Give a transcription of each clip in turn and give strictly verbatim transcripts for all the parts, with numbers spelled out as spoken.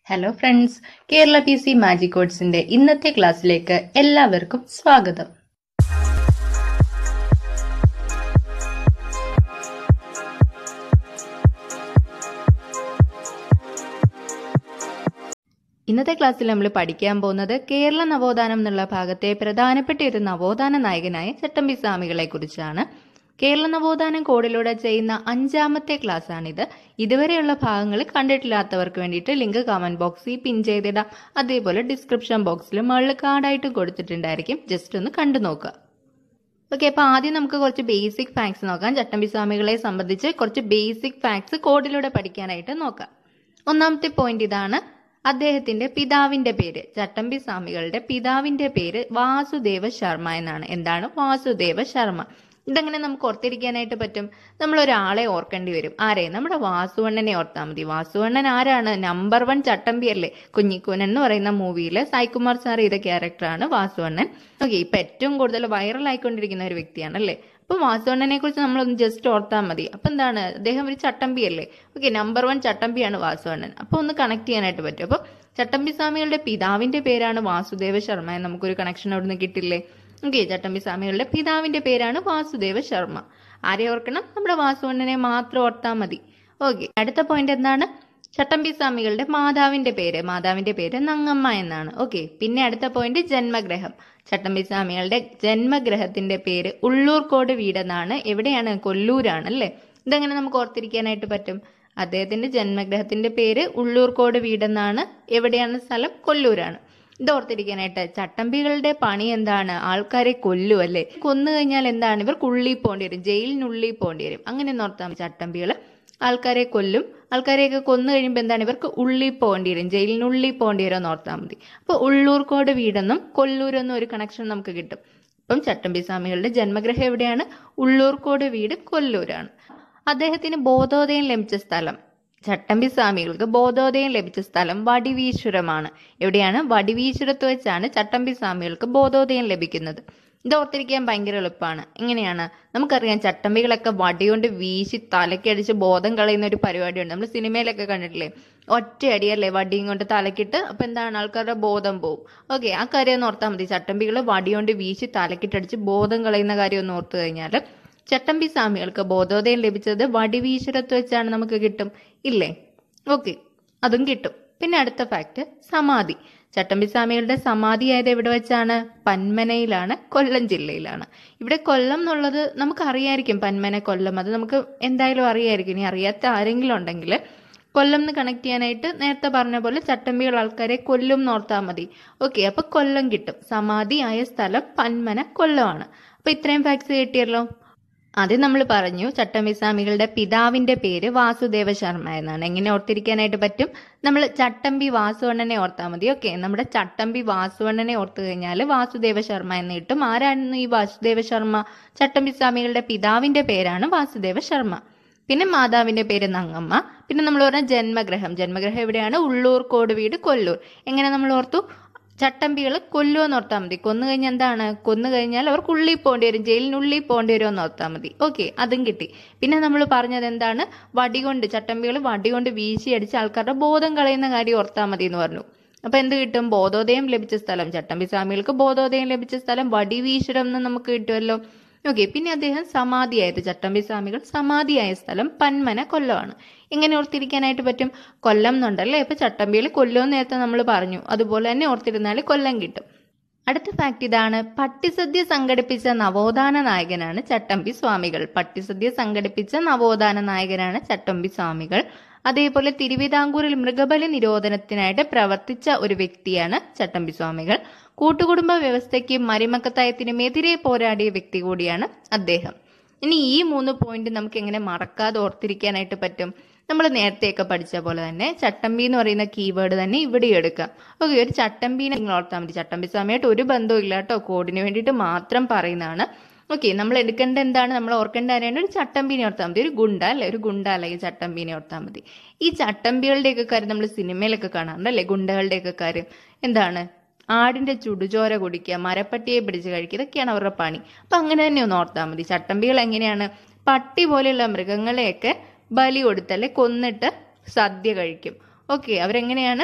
Hello friends, Kerala P C magic കോഡ്സിന്റെ ഇന്നത്തെ ക്ലാസ്സിലേക്ക് എല്ലാവർക്കും സ്വാഗതം. ഇന്നത്തെ ക്ലാസ്സിൽ നമ്മൾ പഠിക്കാൻ പോകുന്നത് കേരള നവോത്ഥാനം എന്നുള്ള ഭാഗത്തെ പ്രധാനപ്പെട്ട ഒരു നവോത്ഥാന നായകനായ ചട്ടമ്പി സ്വാമികളെ കുറിച്ചാണ്. കേരള നവോത്ഥാനം കോഡിലൂടെ ചെയ്യുന്ന അഞ്ചാമത്തെ ക്ലാസ് ആണിത്. ഇതുവരെയുള്ള ഭാഗങ്ങൾ കണ്ടിട്ടില്ലാത്തവർക്ക് വേണ്ടിയിട്ട് ലിങ്ക് കമന്റ് ബോക്സിൽ പിൻ ചെയ്തിടാം. അതേപോലെ ഡിസ്ക്രിപ്ഷൻ ബോക്സിൽ മുകളിൽ കാർഡായിട്ട് കൊടുത്തിട്ടുണ്ടായിരിക്കും. ജസ്റ്റ് ഒന്ന് കണ്ടു നോക്കുക. ഓക്കെ, അപ്പൊ ആദ്യം നമുക്ക് കുറച്ച് ബേസിക് ഫാക്ട്സ് നോക്കാം. ചട്ടമ്പി സ്വാമികളെ സംബന്ധിച്ച് കുറച്ച് ബേസിക് ഫാക്ട്സ് കോഡിലൂടെ പഠിക്കാനായിട്ട് നോക്കാം. ഒന്നാമത്തെ പോയിന്റ് ഇതാണ്. അദ്ദേഹത്തിന്റെ പിതാവിന്റെ പേര്, ചട്ടമ്പി സ്വാമികളുടെ പിതാവിന്റെ പേര് വാസുദേവ ശർമ്മ എന്നാണ്. എന്താണ് വാസുദേവ ശർമ്മ? ഇതെങ്ങനെ നമുക്ക് ഓർത്തിരിക്കാനായിട്ട് പറ്റും? നമ്മൾ ഒരാളെ ഓർക്കേണ്ടി വരും. ആരെ? നമ്മുടെ വാസുവണ്ണനെ ഓർത്താൽ മതി. വാസുവണ്ണൻ ആരാണ്? നമ്പർ വൺ ചട്ടമ്പി അല്ലേ? കുഞ്ഞിക്കൂനൻ എന്ന് പറയുന്ന മൂവിയിലെ സായികുമാർ സാർ ചെയ്ത ക്യാരക്ടറാണ് വാസുവണ്ണൻ. ഓക്കെ, ഇപ്പൊ ഏറ്റവും കൂടുതൽ വൈറൽ ആയിക്കൊണ്ടിരിക്കുന്ന ഒരു വ്യക്തിയാണ് അല്ലേ? അപ്പൊ വാസുവണ്ണനെ കുറിച്ച് നമ്മളൊന്ന് ജസ്റ്റ് ഓർത്താൽ മതി. അപ്പൊ എന്താണ്? അദ്ദേഹം ഒരു ചട്ടമ്പി അല്ലേ? ഓക്കെ, നമ്പർ വൺ ചട്ടമ്പിയാണ് വാസുവണ്ണൻ. അപ്പൊ ഒന്ന് കണക്ട് ചെയ്യാനായിട്ട് പറ്റും. അപ്പൊ ചട്ടമ്പി സ്വാമികളുടെ പിതാവിന്റെ പേരാണ് വാസുദേവ ശർമ്മ. നമുക്കൊരു കണക്ഷൻ അവിടുന്ന് കിട്ടില്ലേ? ഓക്കെ, ചട്ടമ്പി സ്വാമികളുടെ പിതാവിന്റെ പേരാണ് വാസുദേവ ശർമ്മ. ആരെ ഓർക്കണം? നമ്മുടെ വാസുവണ്ണനെ മാത്രം ഓർത്താൽ മതി. ഓക്കെ, അടുത്ത പോയിന്റ് എന്താണ്? ചട്ടമ്പി സ്വാമികളുടെ മാതാവിന്റെ പേര്, മാതാവിന്റെ പേര് നങ്ങമ്മ എന്നാണ്. ഓക്കെ, പിന്നെ അടുത്ത പോയിന്റ് ജന്മഗ്രഹം. ചട്ടമ്പി സ്വാമികളുടെ ജന്മഗ്രഹത്തിന്റെ പേര് ഉള്ളൂർക്കോട് വീടെന്നാണ്. എവിടെയാണ്? കൊല്ലൂരാണ് അല്ലേ? ഇതെങ്ങനെ നമുക്ക് ഓർത്തിരിക്കാനായിട്ട് പറ്റും? അദ്ദേഹത്തിന്റെ ജന്മഗ്രഹത്തിന്റെ പേര് ഉള്ളൂർക്കോട് വീടെന്നാണ്. എവിടെയാണ് സ്ഥലം? കൊല്ലൂരാണ്. ഇത് ഓർത്തിരിക്കാനായിട്ട്. ചട്ടമ്പികളുടെ പണി എന്താണ്? ആൾക്കാരെ കൊല്ലു അല്ലേ? കൊന്നു കഴിഞ്ഞാൽ എന്താണ്? ഇവർക്ക് ഉള്ളിൽ പോകേണ്ടി വരും, ജയിലിനുള്ളിൽ പോകേണ്ടി വരും. അങ്ങനെ ഓർത്താൽ മതി. ചട്ടമ്പികള് ആൾക്കാരെ കൊല്ലും. ആൾക്കാരെയൊക്കെ കൊന്നു കഴിയുമ്പോൾ എന്താണ്? ഇവർക്ക് ഉള്ളിൽ പോകേണ്ടി വരും, ജയിലിനുള്ളിൽ പോകേണ്ടി വരും എന്ന് ഓർത്താൽ മതി. അപ്പൊ ഉള്ളൂർക്കോട് വീടെന്നും കൊല്ലൂരെന്നും ഒരു കണക്ഷൻ നമുക്ക് കിട്ടും. അപ്പം ചട്ടമ്പി സ്വാമികളുടെ ജന്മഗ്രഹം എവിടെയാണ്? ഉള്ളൂർക്കോട് വീട് കൊല്ലൂരാണ്. അദ്ദേഹത്തിന് ബോധോദയം ലഭിച്ച സ്ഥലം, ചട്ടമ്പി സ്വാമികൾക്ക് ബോധോദയം ലഭിച്ച സ്ഥലം വടിവീശ്വരമാണ്. എവിടെയാണ്? വടിവീശ്വരത്ത് വെച്ചാണ് ചട്ടമ്പി സ്വാമികൾക്ക് ബോധോദയം ലഭിക്കുന്നത്. ഇത് ഓർത്തിരിക്കാൻ ഭയങ്കര എളുപ്പമാണ്. എങ്ങനെയാണ്? നമുക്കറിയാം, ചട്ടമ്പികളൊക്കെ വടികൊണ്ട് വീശി തലക്കടിച്ച് ബോധം കളയുന്ന ഒരു പരിപാടിയുണ്ട്. നമ്മൾ സിനിമയിലൊക്കെ കണ്ടിട്ടില്ലേ? ഒറ്റയടിയല്ലേ വടിയും കൊണ്ട് തലക്കിട്ട്. അപ്പൊ എന്താണ്? ആൾക്കാരുടെ ബോധം പോവും. ഓക്കെ, ആ കാര്യം ഒന്ന് ഓർത്താൽ മതി. ചട്ടമ്പികൾ വടികൊണ്ട് വീശി തലക്കിട്ടടിച്ച് ബോധം കളയുന്ന കാര്യം ഒന്ന് ഓർത്തു കഴിഞ്ഞാൽ ചട്ടമ്പി സ്വാമികൾക്ക് ബോധോദയം ലഭിച്ചത് വടിവീശ്വരത്ത് വെച്ചാണ്. നമുക്ക് കിട്ടും ഇല്ലേ? ഓക്കെ, അതും കിട്ടും. പിന്നെ അടുത്ത ഫാക്ട്, സമാധി. ചട്ടമ്പി സ്വാമികളുടെ സമാധി ആയത് എവിടെ വെച്ചാണ്? പന്മനയിലാണ്, കൊല്ലം ജില്ലയിലാണ്. ഇവിടെ കൊല്ലം എന്നുള്ളത് നമുക്ക് അറിയായിരിക്കും. പന്മന, കൊല്ലം, അത് നമുക്ക് എന്തായാലും അറിയായിരിക്കും. ഇനി അറിയാത്ത ആരെങ്കിലും ഉണ്ടെങ്കിൽ കൊല്ലം എന്ന് കണക്ട് ചെയ്യാനായിട്ട് നേരത്തെ പറഞ്ഞ പോലെ ചട്ടമ്പികൾ ആൾക്കാരെ കൊല്ലും എന്നോർത്താൽ മതി. ഓക്കെ, അപ്പൊ കൊല്ലം കിട്ടും. സമാധി ആയ സ്ഥലം പന്മന, കൊല്ലമാണ്. അപ്പൊ ഇത്രയും ഫാക്ട്സ് കിട്ടിയല്ലോ. ആദ്യം നമ്മൾ പറഞ്ഞു ചട്ടമ്പി സ്വാമികളുടെ പിതാവിന്റെ പേര് വാസുദേവ ശർമ്മ എന്നാണ്. എങ്ങനെ ഓർത്തിരിക്കാനായിട്ട് പറ്റും? നമ്മൾ ചട്ടമ്പി വാസുവണ്ണനെ ഓർത്താൽ മതി. ഓക്കെ, നമ്മുടെ ചട്ടമ്പി വാസുവണ്ണനെ ഓർത്തു കഴിഞ്ഞാൽ വാസുദേവ ശർമ്മ എന്ന് കിട്ടും. ആരായിരുന്നു ഈ വാസുദേവ ശർമ്മ? ചട്ടമ്പി സ്വാമികളുടെ പിതാവിന്റെ പേരാണ് വാസുദേവ ശർമ്മ. പിന്നെ മാതാവിന്റെ പേര് നങ്ങമ്മ. പിന്നെ നമ്മൾ പറഞ്ഞ ജന്മഗ്രഹം, ജന്മഗ്രഹം എവിടെയാണ്? ഉള്ളൂർക്കോട് വീട്, കൊല്ലൂർ. എങ്ങനെ നമ്മൾ ഓർത്തു? ചട്ടമ്പികൾ കൊല്ലുമെന്ന് ഓർത്താൽ മതി. കൊന്നു കഴിഞ്ഞാൽ എന്താണ്? കൊന്നു കഴിഞ്ഞാൽ അവർക്ക് ഉള്ളിൽ പോകേണ്ടി വരും, ജയിലിനുള്ളിൽ പോകേണ്ടി വരും എന്ന് ഓർത്താൽ മതി. ഓക്കെ, അതും കിട്ടി. പിന്നെ നമ്മൾ പറഞ്ഞത് എന്താണ്? വടികൊണ്ട്, ചട്ടമ്പികൾ വടികൊണ്ട് വീശി അടിച്ച് ആൾക്കാരുടെ ബോധം കളയുന്ന കാര്യം ഓർത്താൽ മതി എന്ന് പറഞ്ഞു. അപ്പൊ എന്ത് കിട്ടും? ബോധോദയം ലഭിച്ച സ്ഥലം, ചട്ടമ്പി സ്വാമികൾക്ക് ബോധോദയം ലഭിച്ച സ്ഥലം വടിവീശ്വരം എന്ന് നമുക്ക് കിട്ടുമല്ലോ. ഓക്കെ, പിന്നെ അദ്ദേഹം സമാധിയായത്, ചട്ടമ്പി സ്വാമികൾ സമാധിയായ സ്ഥലം പന്മന, കൊല്ലമാണ്. എങ്ങനെ ഓർത്തിരിക്കാനായിട്ട് പറ്റും? കൊല്ലം എന്നുണ്ടല്ലേ? ഇപ്പൊ ചട്ടമ്പിയിൽ കൊല്ലം നേരത്തെ നമ്മൾ പറഞ്ഞു. അതുപോലെ തന്നെ ഓർത്തിരുന്നാൽ കൊല്ലം കിട്ടും. അടുത്ത ഫാക്ട് ഇതാണ്. പട്ടിസദ്യ സംഘടിപ്പിച്ച നവോത്ഥാന നായകനാണ് ചട്ടമ്പി സ്വാമികൾ. പട്ടിസദ്യ സംഘടിപ്പിച്ച നവോത്ഥാന നായകനാണ് ചട്ടമ്പി സ്വാമികൾ. അതേപോലെ തിരുവിതാംകൂറിൽ മൃഗബലി നിരോധനത്തിനായിട്ട് പ്രവർത്തിച്ച ഒരു വ്യക്തിയാണ് ചട്ടമ്പി സ്വാമികൾ. കൂട്ടുകുടുംബ വ്യവസ്ഥയ്ക്കും മരിമക്കത്തായത്തിനും എതിരെ പോരാടിയ വ്യക്തി കൂടിയാണ് അദ്ദേഹം. ഇനി ഈ മൂന്ന് പോയിന്റ് നമുക്ക് എങ്ങനെ മറക്കാതെ ഓർത്തിരിക്കാനായിട്ട് പറ്റും? നമ്മൾ നേരത്തെയൊക്കെ പഠിച്ച പോലെ തന്നെ ചട്ടമ്പി എന്ന് പറയുന്ന കീവേഡ് തന്നെ ഇവിടെ എടുക്കാം. ഓക്കെ, ഒരു ചട്ടമ്പീനെ നിങ്ങൾ ഓർത്താൽ മതി. ചട്ടമ്പി സ്വാമിയായിട്ട് ഒരു ബന്ധവും ഇല്ല കേട്ടോ, കോഡിന് വേണ്ടിയിട്ട് മാത്രം പറയുന്നതാണ്. ഓക്കെ, നമ്മൾ എടുക്കേണ്ട എന്താണ്? നമ്മൾ ഓർക്കേണ്ട ആരെയാണ്? ഒരു ചട്ടമ്പീനെ ഓർത്താൽ മതി. ഒരു ഗുണ്ട അല്ലെ? ഒരു ഗുണ്ട അല്ലെങ്കിൽ ചട്ടമ്പീനെ ഓർത്താൽ മതി. ഈ ചട്ടമ്പികളുടെയൊക്കെ കാര്യം നമ്മൾ സിനിമയിലൊക്കെ കാണാറുണ്ട് അല്ലെ? ഗുണ്ടകളുടെയൊക്കെ കാര്യം എന്താണ്? ആടിന്റെ ചുടുചോര കുടിക്കുക, മരപ്പട്ടിയെ പിടിച്ച് കഴിക്കുക, ഇതൊക്കെയാണ് അവരുടെ പണി. അപ്പൊ അങ്ങനെ തന്നെ ഒന്ന് ഓർത്താൽ മതി. ചട്ടമ്പികൾ എങ്ങനെയാണ്? പട്ടി പോലെയുള്ള മൃഗങ്ങളെയൊക്കെ ബലി കൊടുത്തല്ലേ, കൊന്നിട്ട് സദ്യ കഴിക്കും. ഓക്കെ, അവരെങ്ങനെയാണ്?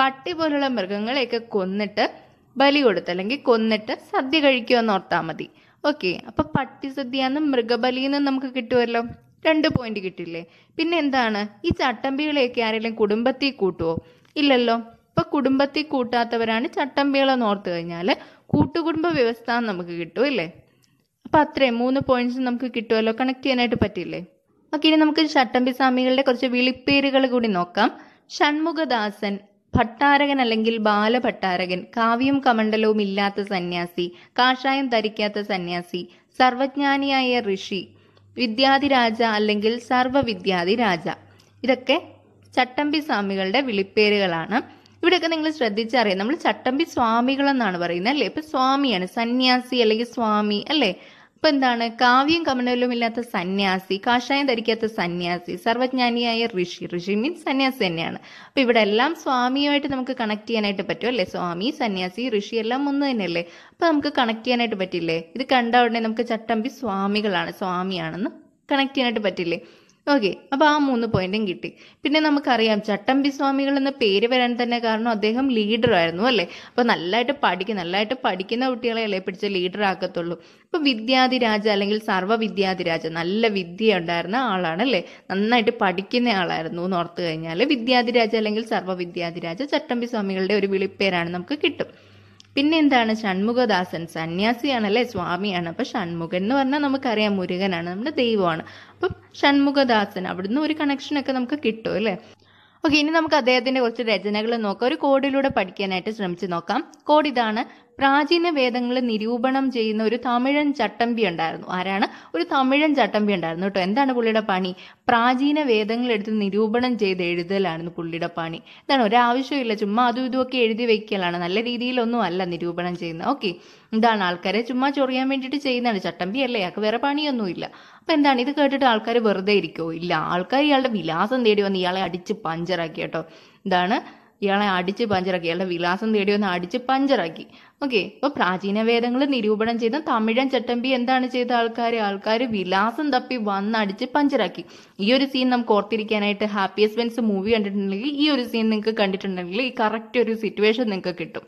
പട്ടി പോലുള്ള മൃഗങ്ങളെയൊക്കെ കൊന്നിട്ട് ബലി കൊടുത്ത് അല്ലെങ്കിൽ കൊന്നിട്ട് സദ്യ കഴിക്കുമെന്ന് ഓർത്താൽ മതി. ഓക്കെ, അപ്പൊ പട്ടി സദ്യന്ന് മൃഗബലിന്ന് നമുക്ക് കിട്ടുമല്ലോ, രണ്ട് പോയിന്റ് കിട്ടില്ലേ. പിന്നെ എന്താണ്, ഈ ചട്ടമ്പികളെയൊക്കെ ആരെങ്കിലും കുടുംബത്തിൽ കൂട്ടുവോ? ഇല്ലല്ലോ. ഇപ്പൊ കുടുംബത്തിൽ കൂട്ടാത്തവരാണ് ചട്ടമ്പികളെന്ന് ഓർത്തു കഴിഞ്ഞാല് കൂട്ടുകുടുംബ വ്യവസ്ഥ നമുക്ക് കിട്ടും ഇല്ലേ. അപ്പൊ അത്രയും മൂന്ന് പോയിന്റ്സ് നമുക്ക് കിട്ടുമല്ലോ, കണക്ട് ചെയ്യാനായിട്ട് പറ്റില്ലേ. ഓക്കെ, ഇനി നമുക്ക് ചട്ടമ്പി സ്വാമികളുടെ കുറച്ച് വിളിപ്പേരുകൾ കൂടി നോക്കാം. ഷൺമുഖദാസൻ, ഭട്ടാരകൻ അല്ലെങ്കിൽ ബാലഭട്ടാരകൻ, കാവ്യം കമണ്ഡലവും ഇല്ലാത്ത സന്യാസി, കാഷായം ധരിക്കാത്ത സന്യാസി, സർവജ്ഞാനിയായ ഋഷി, വിദ്യാധിരാജ അല്ലെങ്കിൽ സർവവിദ്യാധിരാജ. ഇതൊക്കെ ചട്ടമ്പി സ്വാമികളുടെ വിളിപ്പേരുകളാണ്. ഇവിടെയൊക്കെ നിങ്ങൾ ശ്രദ്ധിച്ചറിയാം, നമ്മൾ ചട്ടമ്പി സ്വാമികൾ എന്നാണ് പറയുന്നത് അല്ലേ. ഇപ്പൊ സ്വാമിയാണ്, സന്യാസി അല്ലെങ്കിൽ സ്വാമി അല്ലേ. അപ്പൊ എന്താണ്, കാവ്യം കമണ്ഡലവും ഇല്ലാത്ത സന്യാസി, കാഷായം ധരിക്കാത്ത സന്യാസി, സർവജ്ഞാനിയായ ഋഷി. ഋഷി മീൻസ് സന്യാസി തന്നെയാണ്. അപ്പൊ ഇവിടെ എല്ലാം സ്വാമിയുമായിട്ട് നമുക്ക് കണക്ട് ചെയ്യാനായിട്ട് പറ്റും അല്ലേ. സ്വാമി, സന്യാസി, ഋഷി എല്ലാം ഒന്ന് തന്നെയല്ലേ. അപ്പൊ നമുക്ക് കണക്ട് ചെയ്യാനായിട്ട് പറ്റില്ലേ. ഇത് കണ്ട ഉടനെ നമുക്ക് ചട്ടമ്പി സ്വാമികളാണ്, സ്വാമിയാണെന്ന് കണക്ട് ചെയ്യാനായിട്ട് പറ്റില്ലേ. ഓക്കെ, അപ്പൊ ആ മൂന്ന് പോയിന്റും കിട്ടി. പിന്നെ നമുക്കറിയാം ചട്ടമ്പി സ്വാമികൾ എന്ന പേര് വരാൻ തന്നെ കാരണം അദ്ദേഹം ലീഡർ ആയിരുന്നു അല്ലെ. അപ്പൊ നല്ലതായിട്ട് പഠിക്കും നല്ലതായിട്ട് പഠിക്കുന്ന കുട്ടികളെ അല്ലേ പിടിച്ച് ലീഡർ ആക്കത്തുള്ളൂ. ഇപ്പൊ വിദ്യാധിരാജ അല്ലെങ്കിൽ സർവ്വ വിദ്യാധിരാജ, നല്ല വിദ്യ ഉണ്ടായിരുന്ന ആളാണ് അല്ലെ, നന്നായിട്ട് പഠിക്കുന്ന ആളായിരുന്നു എന്ന് ഓർത്തു കഴിഞ്ഞാൽ വിദ്യാധിരാജ അല്ലെങ്കിൽ സർവ്വ വിദ്യാധിരാജ ചട്ടമ്പി സ്വാമികളുടെ ഒരു വിളിപ്പേരാണ് നമുക്ക് കിട്ടും. പിന്നെ എന്താണ്, ഷൺമുഖദാസൻ, സന്യാസിയാണല്ലേ, സ്വാമിയാണ്. അപ്പൊ ഷൺമുഖൻ എന്ന് പറഞ്ഞാൽ നമുക്കറിയാം മുരുകനാണ്, നമ്മുടെ ദൈവമാണ്. അപ്പം ഷൺമുഖദാസൻ, അവിടുന്ന് ഒരു കണക്ഷനൊക്കെ നമുക്ക് കിട്ടും അല്ലേ. ഓക്കെ, ഇനി നമുക്ക് അദ്ദേഹത്തിന്റെ കുറച്ച് രചനകൾ നോക്കാം. ഒരു കോഡിലൂടെ പഠിക്കാനായിട്ട് ശ്രമിച്ചു നോക്കാം. കോഡ് ഇതാണ്: പ്രാചീന വേദങ്ങൾ നിരൂപണം ചെയ്യുന്ന ഒരു തമിഴൻ ചട്ടമ്പി ഉണ്ടായിരുന്നു. ആരാണ്? ഒരു തമിഴൻ ചട്ടമ്പി ഉണ്ടായിരുന്നു കേട്ടോ. എന്താണ് പുള്ളിയുടെ പണി? പ്രാചീന വേദങ്ങൾ എടുത്ത് നിരൂപണം ചെയ്ത് എഴുതലായിരുന്നു പുള്ളിയുടെ പണി. എന്താണ്, ഒരാവശ്യമില്ല, ചുമ്മാ അതും ഇതുമൊക്കെ എഴുതി വെക്കലാണ്, നല്ല രീതിയിലൊന്നും അല്ല നിരൂപണം ചെയ്യുന്നത്. ഓക്കെ, എന്താണ്, ആൾക്കാരെ ചുമ്മാ ചൊറിയാൻ വേണ്ടിയിട്ട് ചെയ്യുന്നതാണ്. ചട്ടമ്പി അല്ലേ, അയാൾക്ക് വേറെ പണിയൊന്നുമില്ല. അപ്പൊ എന്താണ്, ഇത് കേട്ടിട്ട് ആൾക്കാർ വെറുതെ ഇരിക്കുമോ? ഇല്ല, ആൾക്കാർ ഇയാളുടെ വിലാസം തേടി വന്ന് ഇയാളെ അടിച്ച് പഞ്ചറാക്കി കേട്ടോ. എന്താണ്, ഇയാളെ അടിച്ച് പഞ്ചറാക്കി, ഇയാളുടെ വിലാസം തേടി വന്ന് അടിച്ച് പഞ്ചറാക്കി. ഓക്കെ, അപ്പൊ പ്രാചീന വേദങ്ങൾ നിരൂപണം ചെയ്ത തമിഴൻ ചട്ടമ്പി എന്താണ് ചെയ്ത ആൾക്കാർ ആൾക്കാർ വിലാസം തപ്പി വന്ന് അടിച്ച് പഞ്ചറാക്കി. ഈ ഒരു സീൻ നമുക്ക് ഓർത്തിരിക്കാനായിട്ട് ഹാപ്പിയസ്റ്റ് വെൻസ് മൂവി കണ്ടിട്ടുണ്ടെങ്കിൽ ഈ ഒരു സീൻ നിങ്ങൾക്ക് കണ്ടിട്ടുണ്ടെങ്കിൽ ഈ കറക്റ്റ് ഒരു സിറ്റുവേഷൻ നിങ്ങൾക്ക് കിട്ടും.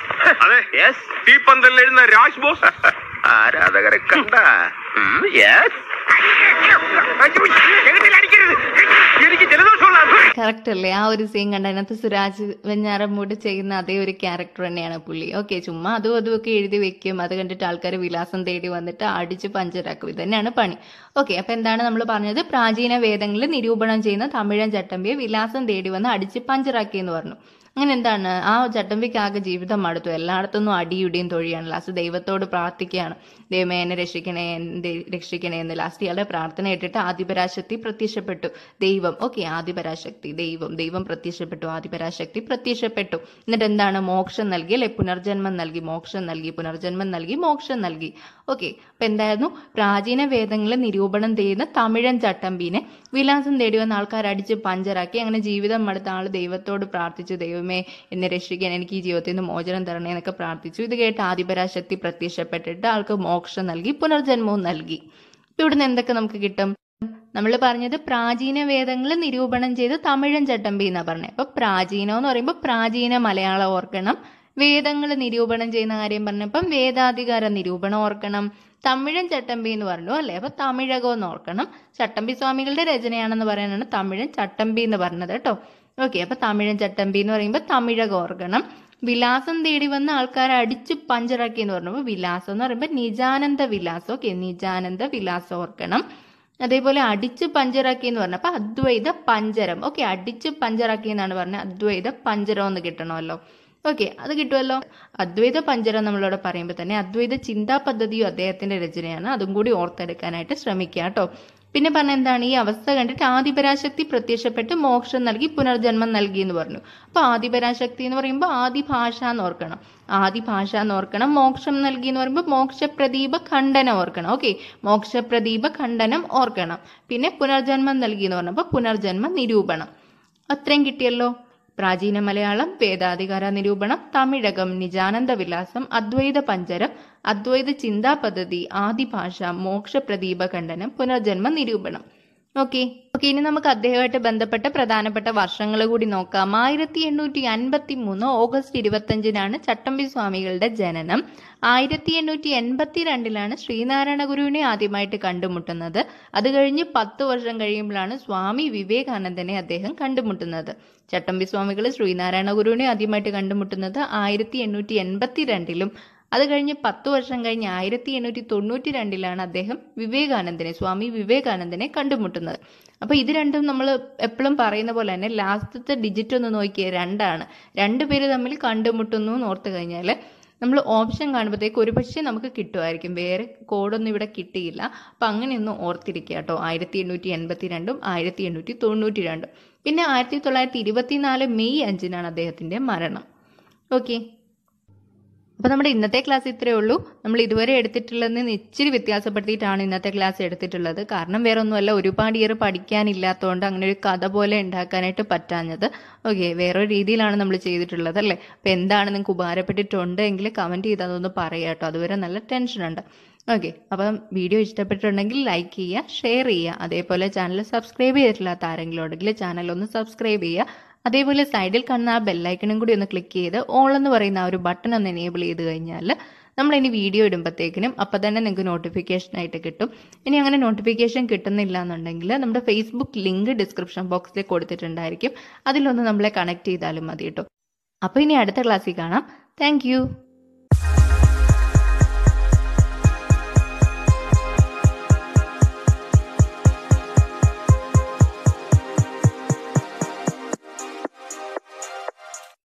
ആരാധകരെ കണ്ട കറക്റ്റ് അല്ലേ? ആ ഒരു സീൻ കണ്ട അതിനകത്ത് സുരാജ് വെഞ്ഞാറമ്മൂട് ചെയ്യുന്ന അതേ ഒരു ക്യാരക്ടർ തന്നെയാണ് പുള്ളി. ഓക്കെ, ചുമ്മാ അതും അതും ഒക്കെ എഴുതി വെക്കും, അത് കണ്ടിട്ട് ആൾക്കാർ വിലാസം തേടി വന്നിട്ട് അടിച്ച് പഞ്ചറാക്കും. ഇത് തന്നെയാണ് പണി. ഓക്കെ, അപ്പൊ എന്താണ് നമ്മൾ പറഞ്ഞത്? പ്രാചീന വേദങ്ങളിൽ നിരൂപണം ചെയ്യുന്ന തമിഴൻ ചട്ടമ്പിയെ വിലാസം തേടി വന്ന് അടിച്ച് പഞ്ചറാക്കി എന്ന് പറഞ്ഞു. അങ്ങനെ എന്താണ്, ആ ചട്ടമ്പിക്ക് ആകെ ജീവിതം മടുത്തു. എല്ലായിടത്തൊന്നും അടിയുടിയും തൊഴിയാണ്. ലാസ്റ്റ് ദൈവത്തോട് പ്രാർത്ഥിക്കുകയാണ്, ദൈവമേ എന്നെ രക്ഷിക്കണേ, എന്റെ രക്ഷിക്കണേ എന്ന്. ലാസ്റ്റ് ഇയാളുടെ പ്രാർത്ഥന കേട്ടിട്ട് ആദിപരാശക്തി പ്രത്യക്ഷപ്പെട്ടു. ദൈവം, ഓക്കെ, ആദിപരാശക്തി ദൈവം ദൈവം പ്രത്യക്ഷപ്പെട്ടു, ആദിപരാശക്തി പ്രത്യക്ഷപ്പെട്ടു. എന്നിട്ട് എന്താണ്, മോക്ഷം നൽകി അല്ലെ, പുനർജന്മം നൽകി, മോക്ഷം നൽകി, പുനർജന്മം നൽകി, മോക്ഷം നൽകി. ഓക്കെ, അപ്പൊ എന്തായിരുന്നു, പ്രാചീന വേദങ്ങളിൽ നിരൂപണം ചെയ്യുന്ന തമിഴൻ ചട്ടമ്പീനെ വിലാസം തേടി വന്ന ആൾക്കാർ അടിച്ച് പഞ്ചറാക്കി. അങ്ങനെ ജീവിതം മടുത്ത ആള് ദൈവത്തോട് പ്രാർത്ഥിച്ചു, ദൈവമേ എന്നെ രക്ഷിക്കാൻ, എനിക്ക് ഈ ജീവിതത്തിൽ നിന്ന് മോചനം തരണേ എന്നൊക്കെ പ്രാർത്ഥിച്ചു. ഇത് കേട്ട് ആദിപരാശക്തി പ്രത്യക്ഷപ്പെട്ടിട്ട് ആൾക്ക് മോക്ഷം നൽകി, പുനർജന്മവും നൽകി. ഇപ്പൊ ഇവിടുന്ന് എന്തൊക്കെ നമുക്ക് കിട്ടും? നമ്മൾ പറഞ്ഞത് പ്രാചീന വേദങ്ങൾ നിരൂപണം ചെയ്ത് തമിഴൻ ചട്ടമ്പി എന്നാ പറഞ്ഞത്. അപ്പൊ പ്രാചീനം എന്ന് പറയുമ്പോൾ പ്രാചീന മലയാളം ഓർക്കണം. വേദങ്ങൾ നിരൂപണം ചെയ്യുന്ന കാര്യം പറഞ്ഞപ്പം വേദാധികാര നിരൂപണം ഓർക്കണം. തമിഴൻ ചട്ടമ്പി എന്ന് പറഞ്ഞു അല്ലെ, അപ്പൊ തമിഴകം എന്ന് ഓർക്കണം. ചട്ടമ്പി സ്വാമികളുടെ രചനയാണെന്ന് പറയാനാണ് തമിഴൻ ചട്ടമ്പി എന്ന് പറഞ്ഞത് കേട്ടോ. ഓക്കെ, അപ്പൊ തമിഴൻ ചട്ടമ്പി എന്ന് പറയുമ്പോൾ തമിഴകം ഓർക്കണം. വിലാസം തേടി വന്ന ആൾക്കാരെ അടിച്ച് പഞ്ചറാക്കി എന്ന് പറഞ്ഞപ്പോൾ വിലാസം എന്ന് പറയുമ്പോൾ നിജാനന്ദ വിലാസം. ഓക്കെ, നിജാനന്ദ വിലാസം ഓർക്കണം. അതേപോലെ അടിച്ച് പഞ്ചറാക്കി എന്ന് പറഞ്ഞപ്പോ അദ്വൈത പഞ്ചരം. ഓക്കെ, അടിച്ച് പഞ്ചറാക്കി എന്നാണ് പറഞ്ഞത്, അദ്വൈത പഞ്ചരം എന്ന് കിട്ടണമല്ലോ. ഓക്കെ, അത് കിട്ടുമല്ലോ. അദ്വൈത പഞ്ചരം നമ്മളിവിടെ പറയുമ്പോൾ തന്നെ അദ്വൈത ചിന്താ പദ്ധതിയും അദ്ദേഹത്തിന്റെ രചനയാണ്. അതും കൂടി ഓർത്തെടുക്കാനായിട്ട് ശ്രമിക്കുക കേട്ടോ. പിന്നെ പറഞ്ഞ എന്താണ്, ഈ അവസ്ഥ കണ്ടിട്ട് ആദിപരാശക്തി പ്രത്യക്ഷപ്പെട്ട് മോക്ഷം നൽകി, പുനർജന്മം നൽകി എന്ന് പറഞ്ഞു. അപ്പൊ ആദിപരാശക്തി എന്ന് പറയുമ്പോൾ ആദിഭാഷ എന്ന് ഓർക്കണം, ആദിഭാഷ എന്ന് ഓർക്കണം. മോക്ഷം നൽകി എന്ന് പറയുമ്പോൾ മോക്ഷപ്രദീപ ഖണ്ഡനം ഓർക്കണം. ഓക്കെ, മോക്ഷപ്രദീപ ഖണ്ഡനം ഓർക്കണം. പിന്നെ പുനർജന്മം നൽകി എന്ന് പറഞ്ഞപ്പോൾ പുനർജന്മ നിരൂപണം. അത്രയും കിട്ടിയല്ലോ. പ്രാചീന മലയാളം, വേദാധികാര നിരൂപണം, തമിഴകം, നിജാനന്ദ വിലാസം, അദ്വൈത പഞ്ചരം, അദ്വൈത ചിന്താ പദ്ധതി, ആദിഭാഷ, മോക്ഷപ്രദീപ ഖണ്ഡനം, പുനർജന്മ നിരൂപണം. ഓക്കെ, ഓക്കെ, ഇനി നമുക്ക് അദ്ദേഹമായിട്ട് ബന്ധപ്പെട്ട പ്രധാനപ്പെട്ട വർഷങ്ങൾ കൂടി നോക്കാം. ആയിരത്തി എണ്ണൂറ്റി അൻപത്തി മൂന്ന് ഓഗസ്റ്റ് ഇരുപത്തഞ്ചിനാണ് ചട്ടമ്പി സ്വാമികളുടെ ജനനം. ആയിരത്തി എണ്ണൂറ്റി എൺപത്തി രണ്ടിലാണ് ശ്രീനാരായണ ഗുരുവിനെ ആദ്യമായിട്ട് കണ്ടുമുട്ടുന്നത്. അത് കഴിഞ്ഞ് പത്ത് വർഷം കഴിയുമ്പോഴാണ് സ്വാമി വിവേകാനന്ദനെ അദ്ദേഹം കണ്ടുമുട്ടുന്നത്. ചട്ടമ്പി സ്വാമികൾ ശ്രീനാരായണ ഗുരുവിനെ ആദ്യമായിട്ട് കണ്ടുമുട്ടുന്നത് ആയിരത്തി എണ്ണൂറ്റി എൺപത്തി രണ്ടിലും അത് കഴിഞ്ഞ് പത്ത് വർഷം കഴിഞ്ഞ് ആയിരത്തി എണ്ണൂറ്റി തൊണ്ണൂറ്റി രണ്ടിലാണ് അദ്ദേഹം വിവേകാനന്ദനെ സ്വാമി വിവേകാനന്ദനെ കണ്ടുമുട്ടുന്നത്. അപ്പൊ ഇത് രണ്ടും നമ്മൾ എപ്പോഴും പറയുന്ന പോലെ തന്നെ ലാസ്റ്റത്തെ ഡിജിറ്റ് ഒന്ന് നോക്കിയേ, രണ്ടാണ്. രണ്ടുപേര് തമ്മിൽ കണ്ടുമുട്ടുന്നു എന്ന് ഓർത്ത് കഴിഞ്ഞാൽ നമ്മൾ ഓപ്ഷൻ കാണുമ്പോഴത്തേക്ക് ഒരുപക്ഷെ നമുക്ക് കിട്ടുമായിരിക്കും. വേറെ കോഡൊന്നും ഇവിടെ കിട്ടിയില്ല. അപ്പം അങ്ങനെയൊന്നും ഓർത്തിരിക്കുക കേട്ടോ. ആയിരത്തി എണ്ണൂറ്റി എൺപത്തി രണ്ടും ആയിരത്തി എണ്ണൂറ്റി തൊണ്ണൂറ്റി രണ്ടും പിന്നെ ആയിരത്തി തൊള്ളായിരത്തി ഇരുപത്തിനാല് മെയ് അഞ്ചിനാണ് അദ്ദേഹത്തിന്റെ മരണം. ഓക്കെ, അപ്പോൾ നമ്മുടെ ഇന്നത്തെ ക്ലാസ് ഇത്രയേ ഉള്ളൂ. നമ്മൾ ഇതുവരെ എടുത്തിട്ടുള്ളതിന് ഇച്ചിരി വ്യത്യാസപ്പെടുത്തിയിട്ടാണ് ഇന്നത്തെ ക്ലാസ് എടുത്തിട്ടുള്ളത്. കാരണം വേറെ ഒന്നുമല്ല, ഒരുപാട് ഇയർ പഠിക്കാനില്ലാത്തതുകൊണ്ട് അങ്ങനെ ഒരു കഥ പോലെ ഉണ്ടാക്കാനായിട്ട് പറ്റാഞ്ഞത്. ഓക്കെ, വേറൊരു രീതിയിലാണ് നമ്മൾ ചെയ്തിട്ടുള്ളത് അല്ലേ. അപ്പോൾ എന്താണ് നിങ്ങൾക്ക് ഉപകാരപ്പെട്ടിട്ടുണ്ടെങ്കിൽ കമൻറ്റ് ചെയ്ത് അതൊന്ന് പറയാം കേട്ടോ. അതുവരെ നല്ല ടെൻഷനുണ്ട്. ഓക്കെ, അപ്പം വീഡിയോ ഇഷ്ടപ്പെട്ടിട്ടുണ്ടെങ്കിൽ ലൈക്ക് ചെയ്യുക, ഷെയർ ചെയ്യുക. അതേപോലെ ചാനൽ സബ്സ്ക്രൈബ് ചെയ്തിട്ടില്ലാത്ത ആരെങ്കിലും ഉണ്ടെങ്കിൽ ചാനൽ ഒന്ന് സബ്സ്ക്രൈബ് ചെയ്യുക. അതേപോലെ സൈഡിൽ കാണുന്ന ആ ബെല്ലൈക്കണും കൂടി ഒന്ന് ക്ലിക്ക് ചെയ്ത് ഓൾ എന്ന് പറയുന്ന ആ ഒരു ബട്ടൺ ഒന്ന് എനേബിൾ ചെയ്ത് കഴിഞ്ഞാൽ നമ്മൾ ഇനി വീഡിയോ ഇടുമ്പോഴത്തേക്കിനും അപ്പം തന്നെ നിങ്ങൾക്ക് നോട്ടിഫിക്കേഷൻ ആയിട്ട് കിട്ടും. ഇനി അങ്ങനെ നോട്ടിഫിക്കേഷൻ കിട്ടുന്നില്ല എന്നുണ്ടെങ്കിൽ നമ്മുടെ ഫേസ്ബുക്ക് ലിങ്ക് ഡിസ്ക്രിപ്ഷൻ ബോക്സിൽ കൊടുത്തിട്ടുണ്ടായിരിക്കും. അതിലൊന്ന് നമ്മളെ കണക്ട് ചെയ്താലും മതി കേട്ടോ. അപ്പോൾ ഇനി അടുത്ത ക്ലാസ്സിൽ കാണാം. താങ്ക്